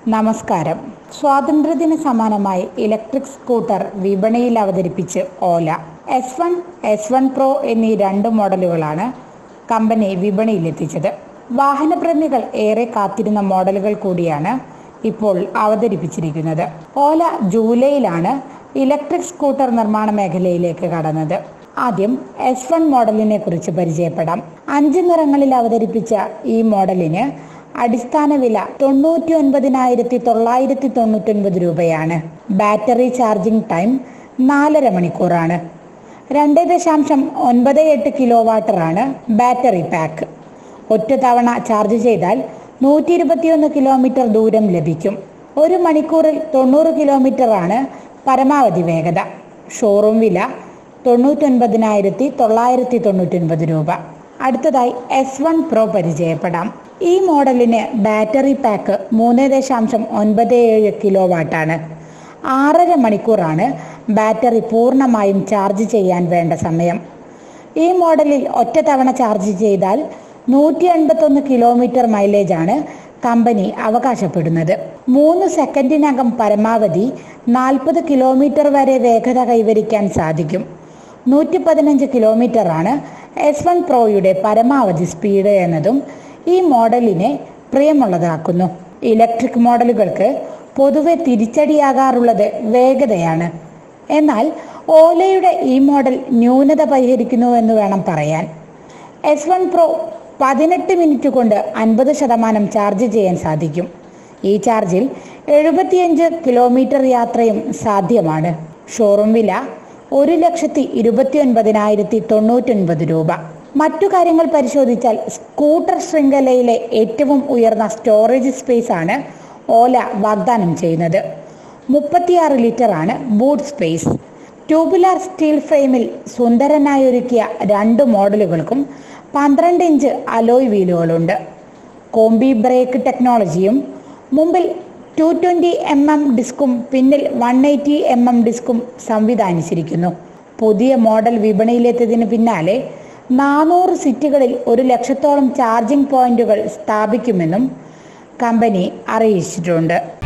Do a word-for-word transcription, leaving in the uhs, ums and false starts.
നമസ്കാരം. സ്വാതന്ത്ര്യദിന സമാനമായി ഇലക്ട്രിക് സ്കൂട്ടർ വിപണിയിൽ അവതരിപ്പിച്ച് Ola. S one, S one pro എന്നീ രണ്ട് മോഡലുകളാണ് കമ്പനി വിപണിയിലെത്തിച്ചത്. വാഹനപ്രേമികൾ ഏറെ കാത്തിരുന്ന മോഡലുകൾ കൂടിയാണ് ഇപ്പോൾ അവതരിപ്പിച്ചിരിക്കുന്നത്. ഓല ജൂലൈയിലാണ് ഇലക്ട്രിക് സ്കൂട്ടർ നിർമ്മാണ മേഖലയിലേക്ക് കടന്നത്. ആദ്യം എസ് വൺ മോഡലിനെ കുറിച്ച് പരിചയപ്പെടാം. അഞ്ച് നിറങ്ങളിൽ അവതരിപ്പിച്ച ഈ മോഡലിന് അടിസ്ഥാന വില തൊണ്ണൂറ്റി ഒൻപതിനായിരത്തി തൊള്ളായിരത്തി തൊണ്ണൂറ്റി ഒൻപത് രൂപയാണ്. ബാറ്ററി ചാർജിംഗ് ടൈം നാലര മണിക്കൂറാണ്. രണ്ട് ദശാംശം ഒൻപത് എട്ട് കിലോ വാട്ടറാണ് ബാറ്ററി പാക്ക്. ഒറ്റ തവണ ചാർജ് ചെയ്താൽ നൂറ്റി ഇരുപത്തിയൊന്ന് കിലോമീറ്റർ ദൂരം ലഭിക്കും. ഒരു മണിക്കൂറിൽ തൊണ്ണൂറ് കിലോമീറ്റർ ആണ് പരമാവധി വേഗത. ഷോറൂം വില തൊണ്ണൂറ്റി ഒൻപതിനായിരത്തി തൊള്ളായിരത്തി തൊണ്ണൂറ്റി ഒൻപത് രൂപ. അടുത്തതായി എസ് വൺ പ്രോ പരിചയപ്പെടാം. ഈ മോഡലിന് ബാറ്ററി പാക്ക് മൂന്ന് ദശാംശം ഒൻപത് ഏഴ് കിലോ വാട്ടാണ്. ആറര മണിക്കൂറാണ് ബാറ്ററി പൂർണ്ണമായും ചാർജ് ചെയ്യാൻ വേണ്ട സമയം. ഈ മോഡലിൽ ഒറ്റ തവണ ചാർജ് ചെയ്താൽ നൂറ്റി എൺപത്തൊന്ന് കിലോമീറ്റർ മൈലേജാണ് കമ്പനി അവകാശപ്പെടുന്നത്. മൂന്ന് സെക്കൻഡിനകം പരമാവധി നാൽപ്പത് കിലോമീറ്റർ വരെ വേഗത കൈവരിക്കാൻ സാധിക്കും. നൂറ്റി പതിനഞ്ച് കിലോമീറ്റർ ആണ് എസ് വൺ പ്രോയുടെ പരമാവധി സ്പീഡ് എന്നതും ഈ മോഡലിനെ പ്രിയമുള്ളതാക്കുന്നു. ഇലക്ട്രിക് മോഡലുകൾക്ക് പൊതുവെ തിരിച്ചടിയാകാറുള്ളത് വേഗതയാണ്. എന്നാൽ ഓലയുടെ ഈ മോഡൽ ന്യൂനത പരിഹരിക്കുന്നു എന്ന് വേണം പറയാൻ. എസ് വൺ പ്രോ പതിനെട്ട് മിനിറ്റ് കൊണ്ട് അൻപത് ശതമാനം ചാർജ് ചെയ്യാൻ സാധിക്കും. ഈ ചാർജിൽ എഴുപത്തിയഞ്ച് കിലോമീറ്റർ യാത്രയും സാധ്യമാണ്. ഷോറൂം വില ഒരു ലക്ഷത്തി ഇരുപത്തി ഒൻപതിനായിരത്തി തൊണ്ണൂറ്റി ഒൻപത് രൂപ. മറ്റു കാര്യങ്ങൾ പരിശോധിച്ചാൽ സ്കൂട്ടർ ശൃംഖലയിലെ ഏറ്റവും ഉയർന്ന സ്റ്റോറേജ് സ്പേസ് ആണ് ഓല വാഗ്ദാനം ചെയ്യുന്നത്. മുപ്പത്തിയാറ് ലിറ്റർ ആണ് ബൂട്ട് സ്പേസ്. ട്യൂബുലാർ സ്റ്റീൽ ഫ്രെയിമിൽ സുന്ദരനായി ഒരുക്കിയ രണ്ട് മോഡലുകൾക്കും പന്ത്രണ്ട് ഇഞ്ച് അലോയ് വീലുകളുണ്ട്. കോംബി ബ്രേക്ക് ടെക്നോളജിയും മുമ്പിൽ ടു ട്വന്റി എം എം ഡിസ്കും പിന്നിൽ വൺ എയ്റ്റി എം എം ഡിസ്കും സംവിധാനിച്ചിരിക്കുന്നു. പുതിയ മോഡൽ വിപണിയിലെത്തിയതിന് പിന്നാലെ നാനൂറ് സിറ്റികളിൽ ഒരു ലക്ഷത്തോളം ചാർജിംഗ് പോയിന്റുകൾ സ്ഥാപിക്കുമെന്നും കമ്പനി അറിയിച്ചിട്ടുണ്ട്.